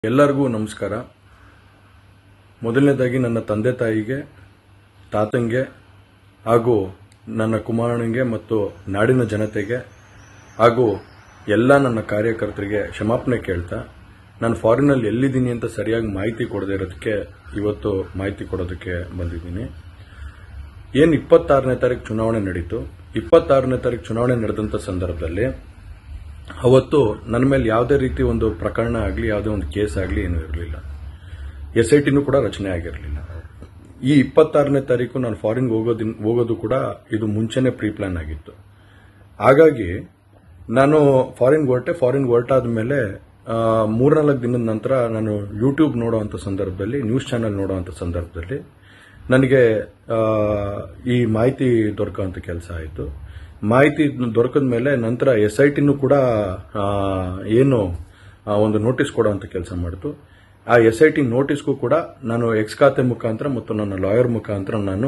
ಎಲ್ಲರಿಗೂ ನಮಸ್ಕಾರ. ಮೊದಲನೇದಾಗಿ ನನ್ನ ತಂದೆ ತಾಯಿಗೆ, ತಾತಂಗೆ ಹಾಗೂ ನನ್ನ ಕುಮಾರನಿಗೆ ಮತ್ತು ನಾಡಿನ ಜನತೆಗೆ ಹಾಗೂ ಎಲ್ಲ ನನ್ನ ಕಾರ್ಯಕರ್ತರಿಗೆ ಕ್ಷಮಾಪಣೆ ಕೇಳ್ತಾ, ನಾನು ಫಾರಿನಲ್ಲಿ ಎಲ್ಲಿದ್ದೀನಿ ಅಂತ ಸರಿಯಾಗಿ ಮಾಹಿತಿ ಕೊಡದೇ ಇರೋದಕ್ಕೆ ಇವತ್ತು ಮಾಹಿತಿ ಕೊಡೋದಕ್ಕೆ ಬಂದಿದ್ದೀನಿ. ಏನು 26ನೇ ತಾರೀಕು ಚುನಾವಣೆ ನಡೀತು. 26ನೇ ತಾರೀಕು ಚುನಾವಣೆ ನಡೆದಂಥ ಸಂದರ್ಭದಲ್ಲಿ ಅವತ್ತು ನನ್ನ ಮೇಲೆ ಯಾವುದೇ ರೀತಿ ಒಂದು ಪ್ರಕರಣ ಆಗಲಿ, ಯಾವುದೇ ಒಂದು ಕೇಸ್ ಆಗಲಿ ಏನೂ ಇರಲಿಲ್ಲ. SITನೂ ಕೂಡ ರಚನೆ ಆಗಿರಲಿಲ್ಲ. ಈ 26ನೇ ತಾರೀಕು ನಾನು ಫಾರಿನ್ ಹೋಗೋದು ಕೂಡ ಇದು ಮುಂಚೆನೇ ಪ್ರೀ ಪ್ಲಾನ್ ಆಗಿತ್ತು. ಹಾಗಾಗಿ ನಾನು ಫಾರಿನ್ ಹೊರಟಾದ ಮೇಲೆ 3-4 ದಿನದ ನಂತರ ನಾನು ಯೂಟ್ಯೂಬ್ ನೋಡುವಂಥ ಸಂದರ್ಭದಲ್ಲಿ, ನ್ಯೂಸ್ ಚಾನೆಲ್ ನೋಡುವಂಥ ಸಂದರ್ಭದಲ್ಲಿ ನನಗೆ ಈ ಮಾಹಿತಿ ದೊರಕುವಂಥ ಕೆಲಸ ಆಯಿತು. ಮಾಹಿತಿ ದೊರಕಿದ ಮೇಲೆ ನಂತರ SITನೂ ಕೂಡ ಏನು ಒಂದು ನೋಟಿಸ್ ಕೊಡುವಂಥ ಕೆಲಸ ಮಾಡಿತು. ಆ SIT ನೋಟಿಸ್ಗೂ ಕೂಡ ನಾನು ಎಕ್ಸ್ ಖಾತೆ ಮುಖಾಂತರ ಮತ್ತು ನನ್ನ ಲಾಯರ್ ಮುಖಾಂತರ ನಾನು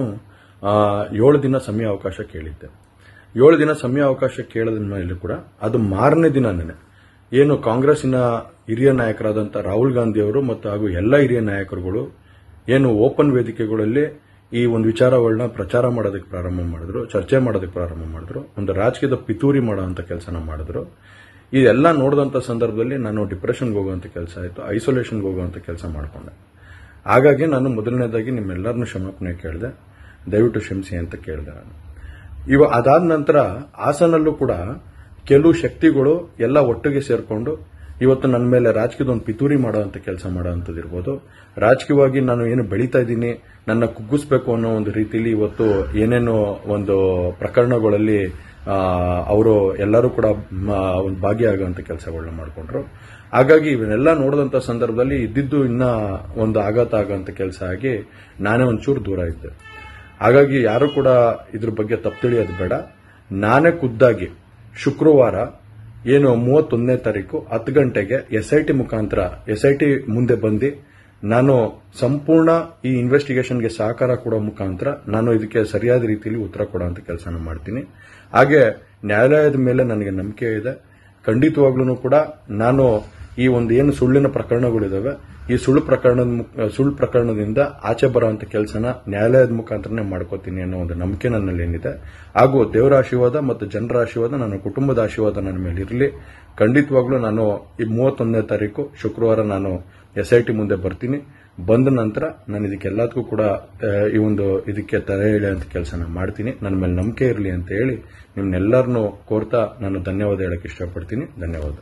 7 ದಿನ ಸಮಯ ಅವಕಾಶ ಕೇಳಿದ್ದೆ. 7 ದಿನ ಸಮಯ ಅವಕಾಶ ಕೇಳಿದ ಮೇಲೆ ಕೂಡ ಅದು ಮಾರನೇ ದಿನನೇ ಏನು ಕಾಂಗ್ರೆಸ್ಸಿನ ಹಿರಿಯ ನಾಯಕರಾದಂಥ ರಾಹುಲ್ ಗಾಂಧಿ ಅವರು ಮತ್ತು ಹಾಗೂ ಎಲ್ಲ ಹಿರಿಯ ನಾಯಕರುಗಳು ಏನು ಓಪನ್ ವೇದಿಕೆಗಳಲ್ಲಿ ಈ ಒಂದು ವಿಚಾರಗಳನ್ನ ಪ್ರಚಾರ ಮಾಡೋದಕ್ಕೆ ಪ್ರಾರಂಭ ಮಾಡಿದ್ರು, ಚರ್ಚೆ ಮಾಡೋದಕ್ಕೆ ಪ್ರಾರಂಭ ಮಾಡಿದ್ರು, ಒಂದು ರಾಜಕೀಯದ ಪಿತೂರಿ ಮಾಡುವಂಥ ಕೆಲಸನ ಮಾಡಿದ್ರು. ಇದೆಲ್ಲ ನೋಡಿದಂಥ ಸಂದರ್ಭದಲ್ಲಿ ನಾನು ಡಿಪ್ರೆಷನ್ಗೆ ಹೋಗುವಂಥ ಕೆಲಸ ಆಯಿತು, ಐಸೋಲೇಷನ್ಗೆ ಹೋಗುವಂಥ ಕೆಲಸ ಮಾಡಿಕೊಂಡೆ. ಹಾಗಾಗಿ ನಾನು ಮೊದಲನೇದಾಗಿ ನಿಮ್ಮೆಲ್ಲರನ್ನೂ ಕ್ಷಮಾಪಣೆ ಕೇಳಿದೆ, ದಯವಿಟ್ಟು ಕ್ಷಮಿಸಿ ಅಂತ ಕೇಳಿದೆ ನಾನು. ಅದಾದ ನಂತರ ಹಾಸನಲ್ಲೂ ಕೂಡ ಕೆಲವು ಶಕ್ತಿಗಳು ಎಲ್ಲ ಒಟ್ಟಿಗೆ ಸೇರಿಕೊಂಡು ಇವತ್ತು ನನ್ನ ಮೇಲೆ ರಾಜಕೀಯದ ಒಂದು ಪಿತೂರಿ ಮಾಡುವಂಥ ಕೆಲಸ ಮಾಡುವಂಥದ್ದು ಇರ್ಬೋದು. ರಾಜಕೀಯವಾಗಿ ನಾನು ಏನು ಬೆಳೀತಾ ಇದ್ದೀನಿ, ನನ್ನ ಕುಗ್ಗಿಸ್ಬೇಕು ಅನ್ನೋ ಒಂದು ರೀತಿಯಲ್ಲಿ ಇವತ್ತು ಏನೇನೋ ಒಂದು ಪ್ರಕರಣಗಳಲ್ಲಿ ಅವರು ಎಲ್ಲರೂ ಕೂಡ ಒಂದು ಭಾಗಿಯಾಗುವಂಥ ಕೆಲಸಗಳನ್ನ ಮಾಡಿಕೊಂಡ್ರು. ಹಾಗಾಗಿ ಇವನ್ನೆಲ್ಲ ನೋಡಿದಂಥ ಸಂದರ್ಭದಲ್ಲಿ ಇದ್ದಿದ್ದು ಇನ್ನ ಒಂದು ಆಘಾತ ಆಗುವಂಥ ಕೆಲಸ ಆಗಿ ನಾನೇ ಒಂಚೂರು ದೂರ ಇದ್ದೆ. ಹಾಗಾಗಿ ಯಾರು ಕೂಡ ಇದ್ರ ಬಗ್ಗೆ ತಪ್ಪು ತಿಳಿಯೋದು ಬೇಡ. ನಾನೇ ಖುದ್ದಾಗಿ ಶುಕ್ರವಾರ ಏನು 31ನೇ ತಾರೀಕು 10 ಗಂಟೆಗೆ SIT ಮುಖಾಂತರ SIT ಮುಂದೆ ಬಂದು ನಾನು ಸಂಪೂರ್ಣ ಈ ಇನ್ವೆಸ್ಟಿಗೇಷನ್ಗೆ ಸಹಕಾರ ಕೊಡೋ ಮುಖಾಂತರ ನಾನು ಇದಕ್ಕೆ ಸರಿಯಾದ ರೀತಿಯಲ್ಲಿ ಉತ್ತರ ಕೊಡುವಂಥ ಕೆಲಸನ ಮಾಡ್ತೀನಿ. ಹಾಗೆ ನ್ಯಾಯಾಲಯದ ಮೇಲೆ ನನಗೆ ನಂಬಿಕೆ ಇದೆ. ಖಂಡಿತವಾಗ್ಲೂ ಕೂಡ ನಾನು ಈ ಒಂದು ಏನು ಸುಳ್ಳಿನ ಪ್ರಕರಣಗಳಿದಾವೆ, ಈ ಸುಳ್ಳು ಪ್ರಕರಣದಿಂದ ಆಚೆ ಬರುವಂತ ಕೆಲಸನ ನ್ಯಾಯಾಲಯದ ಮುಖಾಂತರನೇ ಮಾಡ್ಕೋತೀನಿ ಅನ್ನೋ ಒಂದು ನಂಬಿಕೆ ನನ್ನಲ್ಲಿ ಏನಿದೆ. ಹಾಗೂ ದೇವರ ಆಶೀರ್ವಾದ ಮತ್ತು ಜನರ ಆಶೀರ್ವಾದ, ನನ್ನ ಕುಟುಂಬದ ಆಶೀರ್ವಾದ ನನ್ನ ಮೇಲೆ ಇರಲಿ. ಖಂಡಿತವಾಗ್ಲೂ ನಾನು ಈ 31ನೇ ತಾರೀಕು ಶುಕ್ರವಾರ ನಾನು SIT ಮುಂದೆ ಬರ್ತೀನಿ. ಬಂದ ನಂತರ ನಾನು ಇದಕ್ಕೆಲ್ಲದಕ್ಕೂ ಕೂಡ ಈ ಒಂದು ಇದಕ್ಕೆ ತಲೆ ಎಳೆಯುವಂತ ಕೆಲಸನ ಮಾಡ್ತೀನಿ. ನನ್ನ ಮೇಲೆ ನಂಬಿಕೆ ಇರಲಿ ಅಂತ ಹೇಳಿ ನಿಮ್ನೆಲ್ಲರನ್ನೂ ಕೋರ್ತಾ ನಾನು ಧನ್ಯವಾದ ಹೇಳಕ್ಕೆ ಇಷ್ಟಪಡ್ತೀನಿ. ಧನ್ಯವಾದ.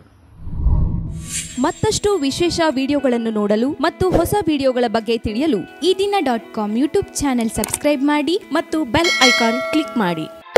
ಮತ್ತಷ್ಟು ವಿಶೇಷ ವಿಡಿಯೋಗಳನ್ನು ನೋಡಲು ಮತ್ತು ಹೊಸ ವಿಡಿಯೋಗಳ ಬಗ್ಗೆ ತಿಳಿಯಲು eDina.com ಯೂಟ್ಯೂಬ್ ಚಾನೆಲ್ ಸಬ್ಸ್ಕ್ರೈಬ್ ಮಾಡಿ ಮತ್ತು ಬೆಲ್ ಐಕಾನ್ ಕ್ಲಿಕ್ ಮಾಡಿ.